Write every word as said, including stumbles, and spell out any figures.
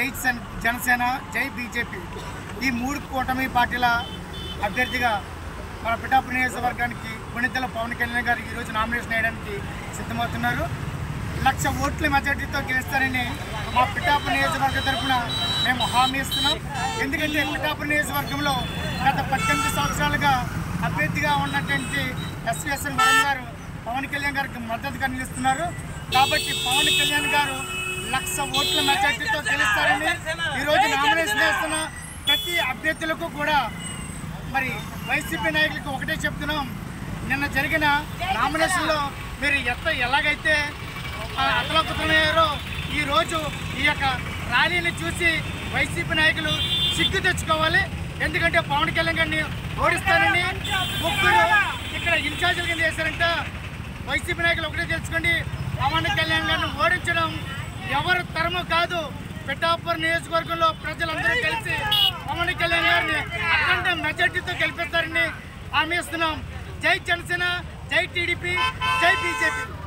జై జనసేన, జై బీజేపీ ఈ మూడు కూటమి పార్టీల అభ్యర్థిగా మన పిఠాపురం నియోజకవర్గానికి కొణిదెల పవన్ కళ్యాణ్ గారు ఈరోజు నామినేషన్ వేయడానికి సిద్ధమవుతున్నారు. లక్ష ఓట్ల మెజార్టీతో గెలుస్తారని మా పిఠాపురం నియోజకవర్గ తరఫున మేము హామీ ఇస్తున్నాం. ఎందుకంటే పిఠాపురం నియోజకవర్గంలో గత పద్దెనిమిది సంవత్సరాలుగా అభ్యర్థిగా ఉన్నటువంటి ఎస్వీఎస్ఎన్ వరం గారు పవన్ కళ్యాణ్ గారికి మద్దతుగా నిలుస్తున్నారు. కాబట్టి పవన్ కళ్యాణ్ గారు లక్ష ఓట్ల మెజార్టీతో గెలుస్తారని ఈరోజు నామినేషన్ వేస్తున్న ప్రతి అభ్యర్థులకు కూడా మరి వైసీపీ నాయకులకు ఒకటే చెప్తున్నాం. నిన్న జరిగిన నామినేషన్లో మీరు ఎట్ట ఎలాగైతే అతలకుతున్నారో ఈరోజు ఈ యొక్క ర్యాలీని చూసి వైసీపీ నాయకులు సిగ్గు తెచ్చుకోవాలి. ఎందుకంటే పవన్ కళ్యాణ్ గారిని ఓడిస్తారని ముగ్గురు ఇక్కడ ఇన్ఛార్జీల కింద చేశారంట. వైసీపీ నాయకులు ఒకటే తెలుసుకోండి, పవన్ కళ్యాణ్ గారిని ఓడించడం ఎవరు తరము కాదు. పిఠాపురం నియోజకవర్గంలో ప్రజలందరూ కలిసి పవన్ కళ్యాణ్ గారిని అఖండ మెజార్టీతో గెలిపిస్తారని హామీ ఇస్తున్నాం. జై జనసేన, జై టీడీపీ, జై బీజేపీ.